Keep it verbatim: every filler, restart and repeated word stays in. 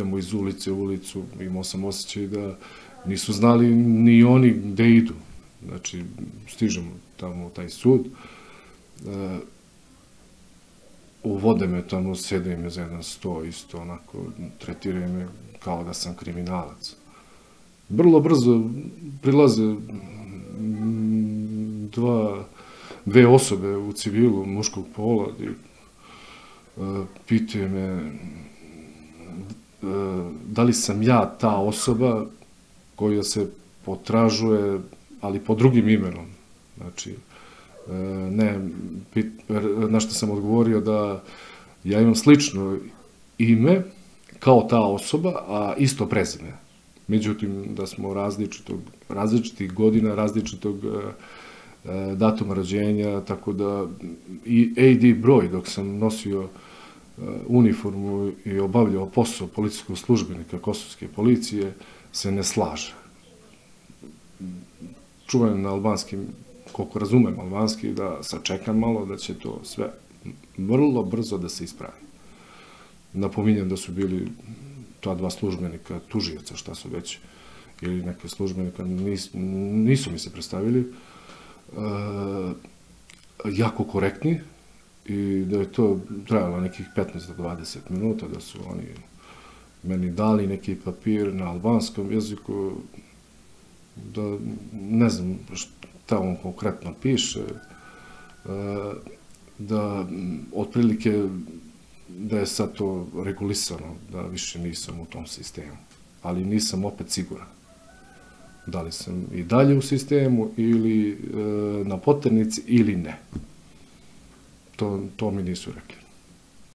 idemo iz ulice u ulicu, imao sam osjećaj da nisu znali ni oni gde idu. Znači, stižemo tamo u taj sud, uvode me tamo, sede me za jedan sto, isto onako, tretiraju me kao da sam kriminalac. Vrlo brzo prilaze dva, dve osobe u civilu muškog pola i pitaju me da li sam ja ta osoba koja se potražuje, ali pod drugim imenom. Znači, ne, na što sam odgovorio da ja imam slično ime kao ta osoba, a isto prezime. Međutim, da smo različitih godina, različitog datuma rođenja, tako da i A D broj dok sam nosio uniformu i obavljao posao policijskog službenika kosovske policije se ne slaže. Čuvam na albanskim, koliko razumem albanski, da sačekam malo, da će to sve vrlo brzo da se ispravi. Napominjem da su bili ta dva službenika, tužioca, šta su već, ili neke službenika, nisu mi se predstavili, jako korektni i da je to trajalo nekih petnaest do dvadeset minuta, da su oni meni dali neki papir na albanskom jeziku, da ne znam šta on konkretno piše, da otprilike da je sad to regulisano, da više nisam u tom sistemu, ali nisam opet siguran. Da li sam i dalje u sistemu ili na poternici ili ne. To mi nisu rekli.